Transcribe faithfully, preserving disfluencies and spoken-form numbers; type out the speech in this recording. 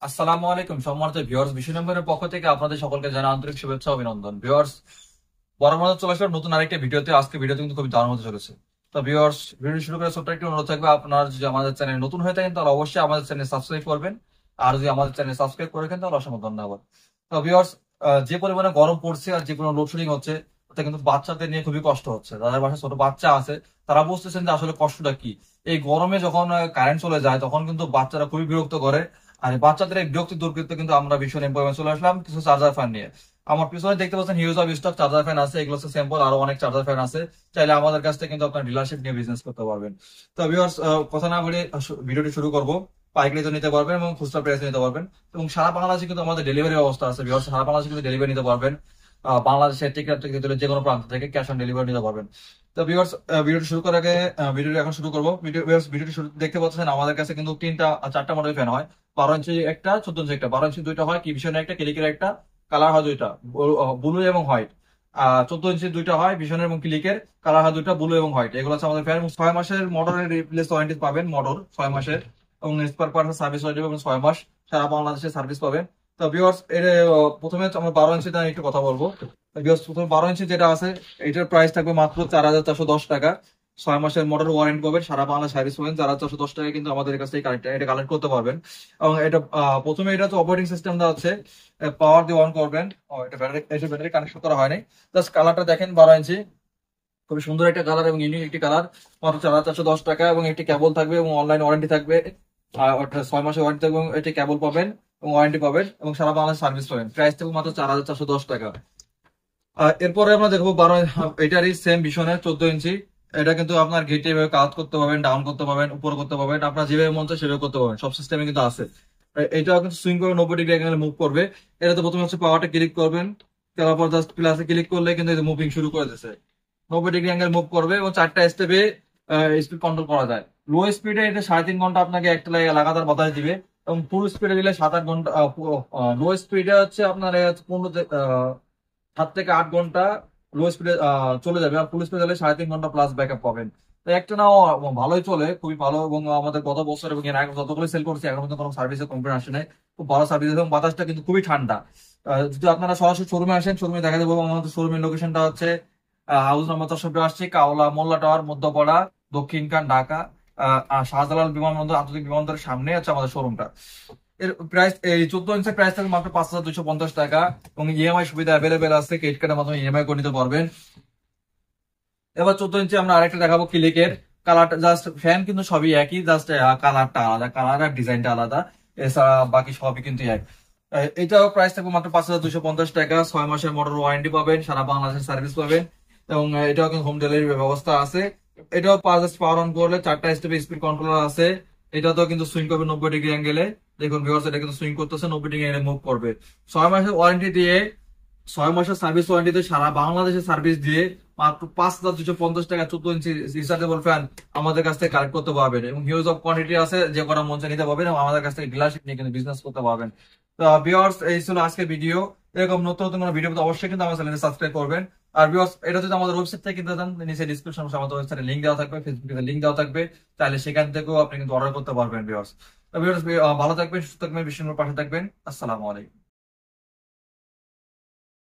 আসসালামু আলাইকুম সম্মানিত ভিউয়ার্স, বিশ্ব নম্বরের পক্ষ থেকে আপনাদের সকলকে জানাই আন্তরিক শুভেচ্ছা ও অভিনন্দন। ভিউয়ার্স, বড় মতো চলে আসলাম নতুন আরেকটা ভিডিওতে। আজকে ভিডিওতে কিন্তু খুবই দারুণ হতে চলেছে। তো ভিউয়ার্স, ভিডিও শুরু করে ছোট্ট একটি অনুরোধ থাকবে, আপনার যদি আমাদের চ্যানেল নতুন হয়ে থাকেন তাহলে অবশ্যই আমাদের চ্যানেল সাবস্ক্রাইব করবেন। আর যদি আমাদের চ্যানেল সাবস্ক্রাইব করে রাখেন তাহলে অসংখ্য ধন্যবাদ। তো ভিউয়ার্স, যে পরিমাণে গরম পড়ছে আর যে কোনো লোডশেডিং হচ্ছে, তাতে কিন্তু বাচ্চাদের নিয়ে খুবই কষ্ট হচ্ছে। যাদের বাসায় ছোট বাচ্চা আছে তারা বুঝতেছেন যে আসলে কষ্টটা কি। এই গরমে যখন কারেন্ট চলে যায় তখন কিন্তু বাচ্চারা খুবই বিরক্ত করে। আর এই বাচ্চাদের এই বিরক্তি দূর করতে কিন্তু আমরা ভীষণ এম্পয়েন্ট চলে আসলাম কিছু চার্জার ফ্যান নিয়ে। আমার পিছনে দেখতে পাচ্ছেন huge of stock charger fan আছে, এগুলো হচ্ছে স্যাম্পল, আরো অনেক চার্জার ফ্যান আছে। চাইলে আমাদের কাছ থেকে কিন্তু আপনার ডিলারশিপ নিয়ে বিজনেস করতে পারবেন। তো ভিউয়ার্স, কথা না বলে শু- ভিডিওটি শুরু করবো। পাইকারি তো নিতে পারবেন এবং খুচরা প্রাইসে নিতে পারবেন। এবং সারা বাংলাদেশে কিন্তু আমাদের ডেলিভারি ব্যবস্থা আছে। ভিউয়ার্স, সারা বাংলাদেশে কিন্তু ডেলিভারি নিতে পারবেন। আহ, বাংলাদেশের টিকিট থেকে যে কোনো প্রান্ত থেকে ক্যাশ অন ডেলিভারি নিতে পারবেন। তো ভিউয়ার্স, ভিডিওটি শুরু করার আগে ভিডিওটি এখন শুরু করবো। ভিডিও ভিডিওটি শুরু দেখতে পাচ্ছেন আমাদের কাছে কিন্তু তিনটা চারটা মডেল ফ্যান হয়। বারো ইঞ্চি একটা, চোদ্দ ইঞ্চি একটা। বারো ইঞ্চি দুইটা হয়, কিভিশনের একটা, ক্লিকের একটা। কালার হয় দুইটা, ব্লু এবং হোয়াইট। আহ চোদ্দ ইঞ্চি দুইটা হয়, ভিশনের এবং ক্লিকের। কালার হয় দুইটা, ব্লু এবং হোয়াইট। এগুলো হচ্ছে আমাদের ফ্যান। ছয় মাসের মোটরের রিপ্লেস ওয়ারেন্টি পাবেন, মোটর ছয় মাসের। এবং স্পার পার্টস সার্ভিস ওয়ারেন্টি পাবেন ছয় মাস। সারা বাংলাদেশে সার্ভিস পাবেন। তো ভিউয়ার্স, এর আহ, প্রথমে হচ্ছে আমরা বারো ইঞ্চিতে একটু কথা বলবো। ভিউয়ার্স, প্রথমে বারো ইঞ্চি যেটা আছে, এটার প্রাইস থাকবে মাত্র চার হাজার চারশো দশ টাকা। ছয় মাসের মোটর ওয়ারেন্টি পাবেন, সারা বাংলা সার্ভিস পাবেন। চার হাজার চারশো দশ টাকা কিন্তু আমাদের কাছ থেকে কালেক্ট এটা কালেক্ট করতে পারবেন। এবং এটা আহ, প্রথমে এটা তো অপারেটিং সিস্টেম দেওয়া আছে, পাওয়ার দিয়ে অন করবেন। ও, এটা ব্যাটারি, এটা ব্যাটারি কানেকশন করা হয়নি। জাস্ট কালারটা দেখেন, বারো ইঞ্চি। খুবই সুন্দর একটা কালার এবং ইউনিক একটি কালার। মাত্র চার হাজার চারশো দশ টাকা। এবং একটি কেবল থাকবে এবং অনলাইন ওয়ারেন্টি থাকবে। আর ওটা ছয় মাসের ওয়ারেন্টি থাকবে এবং এটি কেবল পাবেন এবং ওয়ারেন্টি পাবেন এবং সারা বাংলাদেশ সার্ভিস পাবেন। প্রাইস থাকবে মাত্র চার হাজার চারশো দশ টাকা। আর এরপরে আমরা দেখবো বারো, এটারই সেম ভীষণের চোদ্দ ইঞ্চি। এটা কিন্তু আপনার গেটে এভাবে কাজ করতে পারবেন, ডাউন করতে পারবেন, উপর করতে পারবেন, আপনার যেভাবে মন চায় সেভাবে করতে পারবেন। সব সিস্টেমে কিন্তু আছে। এটা কিন্তু সুইং করে নব্বই ডিগ্রি অ্যাঙ্গেলে মুভ করবে। এটাতে প্রথমে হচ্ছে পাওয়ারটা ক্লিক করবেন। তারপর জাস্ট প্লাসে ক্লিক করলে কিন্তু মুভিং শুরু করে দিচ্ছে। নব্বই ডিগ্রি অ্যাঙ্গেল মুভ করবে এবং চারটা স্টেপে স্পিড কন্ট্রোল করা যায়। লো স্পিডে এটা সাড়ে তিন ঘন্টা আপনাকে একটা লাগা- লাগাতার বাতাস দিবে। এবং ফুল স্পিডে দিলে সাত আট ঘন্টা। লো স্পিডে হচ্ছে আপনার আহ, পনেরো থেকে, আহ, সাত থেকে আট ঘন্টা লো স্পিডে চলে যাবে। আর ফুল স্পিডে দিলে সাড়ে তিন ঘন্টা প্লাস ব্যাকআপ পাবেন। তো একটা নাও ভালোই চলে, খুবই ভালো। এবং আমাদের গত বছর এবং এর আগে যতগুলো সেল করছি এখন পর্যন্ত কোনো সার্ভিসে কমপ্লেন আসে নাই। খুব ভালো সার্ভিস এবং বাতাসটা কিন্তু খুবই ঠান্ডা। আহ, যদি আপনারা সরাসরি শোরুমে আসেন, শোরুমে দেখা যাবে। আমাদের শোরুমের লোকেশনটা হচ্ছে হাউস নাম্বার চৌষট্টি আসছে, কাওলা মোল্লা টাওয়ার, মধ্যপাড়া, দক্ষিণ খান, ঢাকা। আহ, আর শাহজালাল বিমানবন্দর, আন্তর্জাতিক বিমানবন্দরের সামনে আছে আমাদের শোরুমটা। এর প্রাইস, এই চোদ্দ ইঞ্চের প্রাইস থাকবে মাত্র পাঁচ হাজার দুইশো পঞ্চাশ টাকা। এবং ইএমআই সুবিধা অ্যাভেলেবেল আছে, ক্রেডিট কার্ডের মাধ্যমে ইএমআই করে নিতে পারবেন। এবার চোদ্দ ইঞ্চি আমরা আরেকটা দেখাবো, ক্লিকের। কালারটা জাস্ট, ফ্যান কিন্তু সবই একই, জাস্ট কালারটা আলাদা, কালার আর ডিজাইনটা আলাদা। এছাড়া বাকি সবই কিন্তু এক। আহ, এটাও প্রাইস থাকবে মাত্র পাঁচ হাজার দুইশো পঞ্চাশ টাকা। ছয় মাসের মোটর ওয়ারেন্টি পাবেন, সারা বাংলাদেশের সার্ভিস পাবেন। এবং আহ, এটাও কিন্তু হোম ডেলিভারি ব্যবস্থা আছে। এটাও পাঁচ পাওয়ার অন করলে চারটা স্টেপে স্পিড কন্ট্রোলার আছে। এটাতেও কিন্তু সুইং করবে নব্বই ডিগ্রি অ্যাঙ্গেলে। দেখুন ভিউয়ার্স, এটা কিন্তু সুইং করতেছে, নব্বই ডিগ্রি অ্যাঙ্গেলে মুভ করবে। ছয় মাসের ওয়ারেন্টি দিয়ে, ছয় মাসের সার্ভিস ওয়ারেন্টিতে সারা বাংলাদেশে সার্ভিস দিয়ে মাত্র পাঁচ হাজার দুশো পঞ্চাশ টাকা চোদ্দ ইঞ্চি রিচার্জেবল ফ্যান আমাদের কাছ থেকে কালেক্ট করতে পারবেন। এবং হিউজ অফ কোয়ান্টিটি আছে, যে কটা মঞ্চে নিতে পারবেন এবং আমাদের কাছ থেকে ডিলারশিপ নিয়ে কিন্তু বিজনেস করতে পারবেন। তো ভিউয়ার্স, এই ছিল আজকের ভিডিও। এরকম নতুন নতুন কোনো ভিডিও পেতে অবশ্যই কিন্তু আমার চ্যানেলে সাবস্ক্রাইব করবেন। আর ভিউয়ার্স, এটা যদি আমাদের ওয়েবসাইট থেকে কিনতে চান, নিচে ডিসক্রিপশন আমাদের ওয়েবসাইটে লিংক দেওয়া থাকবে, ফেসবুকে লিংক দেওয়া থাকবে। তাহলে সেখান থেকেও আপনি কিন্তু অর্ডার করতে পারবেন। ভিউয়ার্স, ভিউয়ার্স ভালো থাকবেন, সুস্থ থাকবেন, বিশ্বের পাশে থাকবেন। আসসালামু আলাইকুম।